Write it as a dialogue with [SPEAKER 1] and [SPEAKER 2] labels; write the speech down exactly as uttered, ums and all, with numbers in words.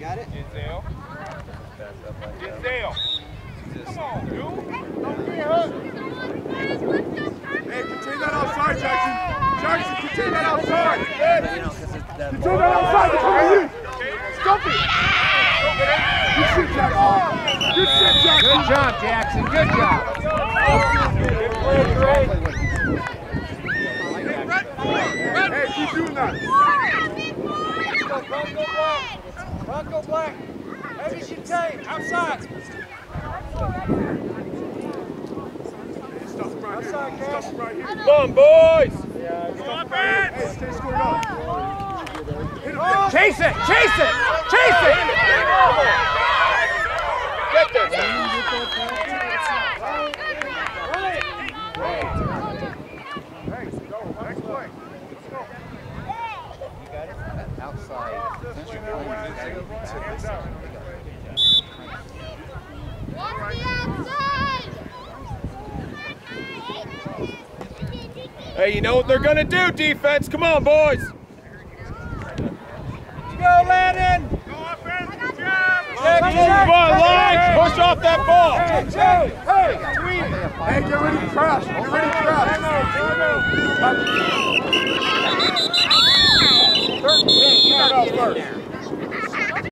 [SPEAKER 1] got it?
[SPEAKER 2] Giselle. Giselle. Come on, dude. Don't get hurt.
[SPEAKER 3] Hey, continue that outside, Jackson. Jackson, continue that outside.
[SPEAKER 1] You know, because it's that
[SPEAKER 3] Continue that outside. It's over you. Stop it. Good shit, Jackson. Good shit, Jackson.
[SPEAKER 2] Good job, Jackson. Good job.
[SPEAKER 3] Hey, keep doing that.
[SPEAKER 2] Bronco Black. Bronco Black. Heavy Shintain. Outside.
[SPEAKER 3] Stuff right here.
[SPEAKER 2] Outside, Cash.
[SPEAKER 3] Stuff right here.
[SPEAKER 2] Come on, boys.
[SPEAKER 3] Come on, man. Hey, stay squared up.
[SPEAKER 2] Chase it. Chase it. Chase it. Get this.
[SPEAKER 3] Hey, go. Next play. Let's go.
[SPEAKER 1] You got it? That outside. Since you're playing, you got to get to this side.
[SPEAKER 4] Watch the outside!
[SPEAKER 2] Hey, you know what they're going to do, defense. Come on, boys. Let's go, Landon.
[SPEAKER 3] Go offense. Good job.
[SPEAKER 2] Come on, Lodge. Push off that ball.
[SPEAKER 3] Hey, hey, hey, hey, get ready to crash. Get ready to crash.
[SPEAKER 1] thirteen, you got to get in there.